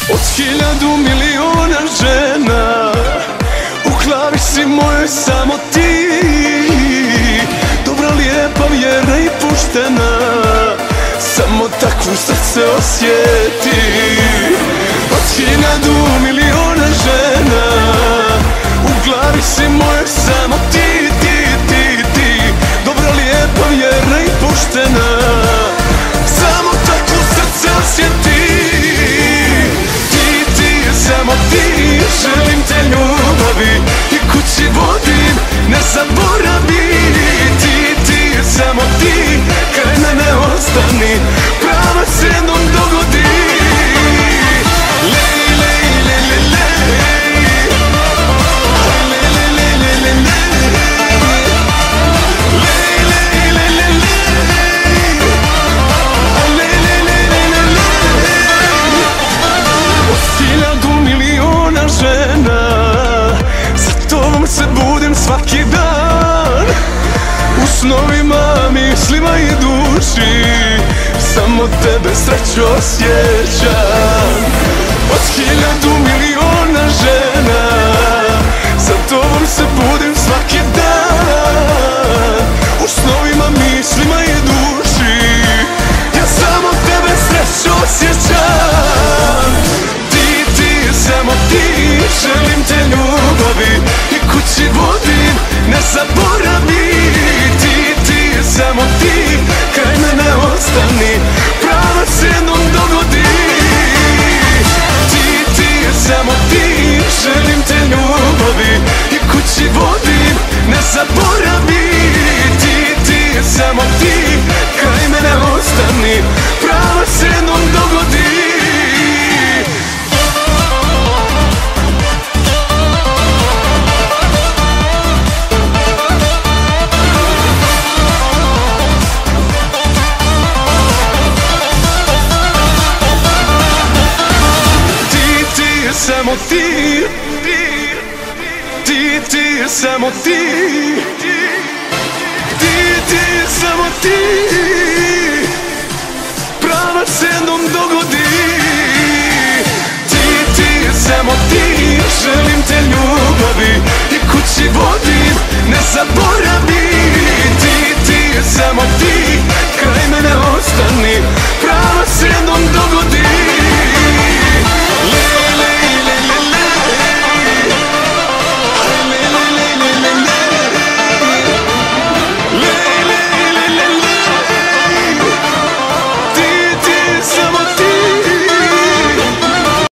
Od 1000 miliona žena u glavi si mojoj samo ti. Dobra, lijepa, vjerna i poštena, samo takvu srce osjeti. Od 1000 miliona žena u glavi si mojoj samo ti, ti, ti, ti. Dobra, lijepa, vjerna i poštena, samo takvu srce osjeti. Samo ti, želim te ljubavi i kući vodim, ne zaboravi. Ti, samo ti, kraj mene ostani, prava se jednom dogodi. Lej, lej, lej, lej, lej. Lej, lej, lej, lej, lej, lej. Lej, lej, lej, lej, lej. Lej, lej, lej, lej, lej, lej. Od 1000 miliona žena, za tobom se budim svaki dan. U snovima, mislima i duši, samo tebe sreću osjećam. Od 1000 miliona žena, za tobom se budim svaki dan. U snovima, mislima i duši, ja samo tebe sreću osjećam. Samo ti, želim te ljubavi i kući vodim, ne zaboravi. Ti, samo ti, kraj mene ostani, prava se jednom dogodi. Ti, samo ti, želim te ljubavi i kući vodim, ne zaboravi. Ti, samo ti, kraj mene ostani, prava se jednom dogodi. Samo ti, samo ti, samo ti, prava se jednom dogodi. Ti, samo ti, želim te ljubavi i kući vodim, ne zaboravi. Ti, samo ti, kraj mene ostani,